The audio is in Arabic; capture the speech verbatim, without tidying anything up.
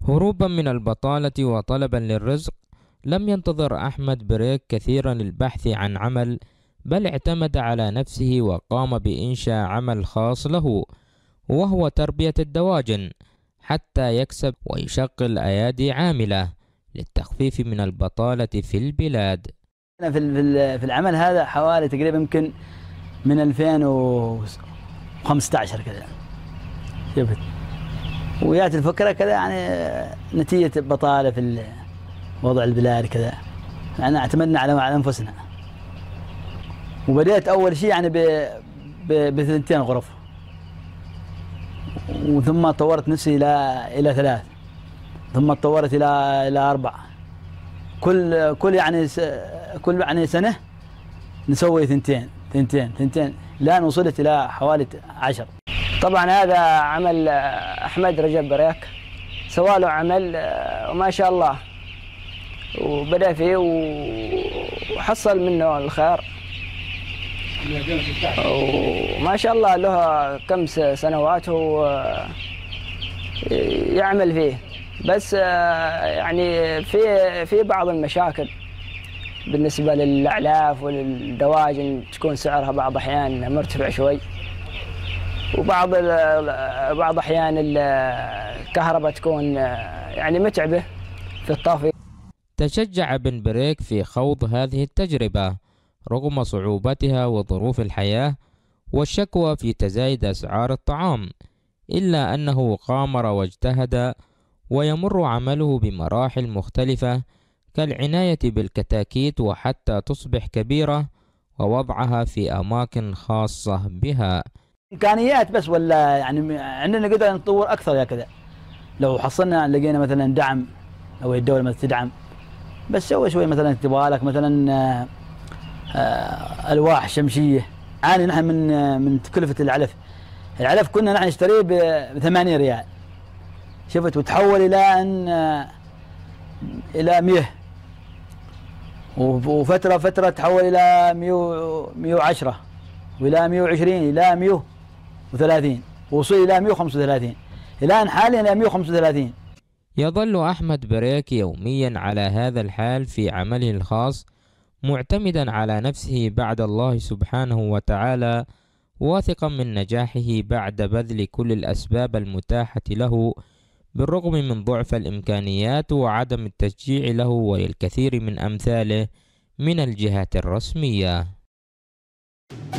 هروبا من البطالة وطلبا للرزق، لم ينتظر أحمد بريك كثيرا البحث عن عمل، بل اعتمد على نفسه وقام بإنشاء عمل خاص له، وهو تربية الدواجن، حتى يكسب ويشغل أيادي عاملة للتخفيف من البطالة في البلاد. أنا في في العمل هذا حوالي تقريبا يمكن من ألفين وخمسة عشر كذا شفت، ويات الفكرة كذا يعني نتيجة بطالة في وضع البلاد كذا، يعني اعتمدنا على أنفسنا، وبدأت أول شيء يعني بثنتين غرف، وثم طورت نفسي إلى إلى ثلاث، ثم تطورت إلى إلى أربع، كل كل يعني كل يعني سنة نسوي ثنتين ثنتين ثنتين لأن وصلت إلى حوالي عشر. طبعا هذا عمل أحمد رجب بريك، سوى له عمل وما شاء الله، وبدأ فيه وحصل منه الخير، وما شاء الله له كم سنوات هو يعمل فيه، بس يعني في في بعض المشاكل بالنسبة للأعلاف وللدواجن، تكون سعرها بعض الأحيان مرتفع شوي، وبعض بعض الأحيان الكهرباء تكون يعني متعبة في الطافي. تشجع بن بريك في خوض هذه التجربة رغم صعوبتها وظروف الحياة والشكوى في تزايد أسعار الطعام، إلا أنه قامر واجتهد، ويمر عمله بمراحل مختلفة كالعناية بالكتاكيت وحتى تصبح كبيرة ووضعها في أماكن خاصة بها. إمكانيات بس، ولا يعني عندنا نقدر نطور أكثر يا كذا، لو حصلنا لقينا مثلا دعم أو الدولة مثلا تدعم، بس سوي شوي مثلا تبغى لك مثلا ألواح شمسية. عاني نحن من من تكلفة العلف، العلف كنا نحن نشتريه بثمانية ريال شفت، وتحول إلى أن إلى مئة، وفترة فترة تحول إلى مئة وعشرة، وإلى مئة وعشرين، إلى مئة وثلاثين، ووصل إلى مئة وخمسة وثلاثين، الآن حاليا إلى مئة وخمسة وثلاثين. يظل أحمد بريك يوميا على هذا الحال في عمله الخاص، معتمدا على نفسه بعد الله سبحانه وتعالى، واثقا من نجاحه بعد بذل كل الأسباب المتاحة له، بالرغم من ضعف الإمكانيات وعدم التشجيع له وللكثير من أمثاله من الجهات الرسمية.